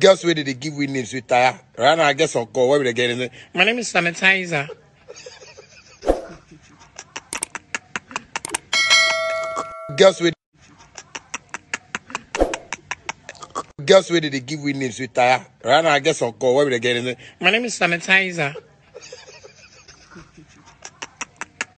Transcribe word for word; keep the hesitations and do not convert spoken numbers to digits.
Girls where they give we names with tire. Right now I guess on call. Where we get in? My name is Sanitizer. Girls where Girls where they give we names with tire. Right now I guess on call. Where we get in? My name is Sanitizer.